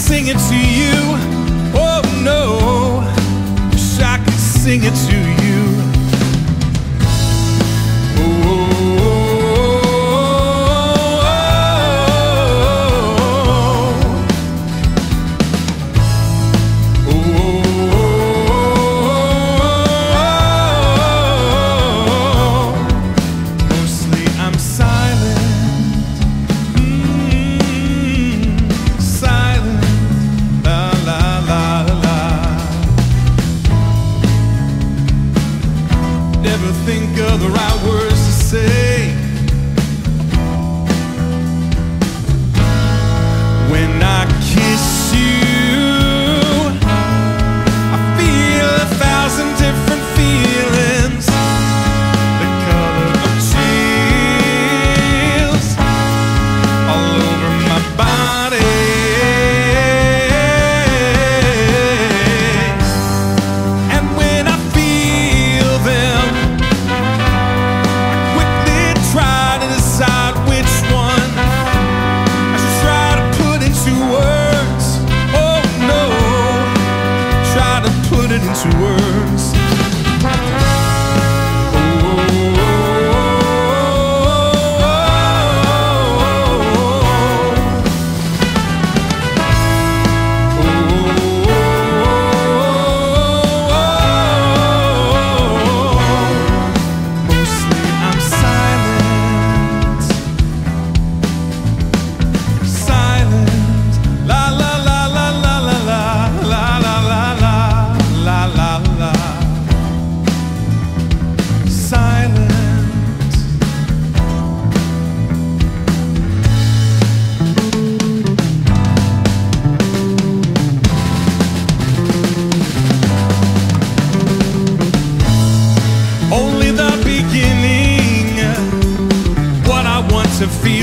sing it to you. Oh no, wish I could sing it to you. Never think of the right words to say when I kiss you. I feel 1,000 different feelings, the color of chills all over my body. Into words. Mostly I'm silent, silent. La la la la la la la la la la la. La la la, silent. Only the beginning, what I want to feel.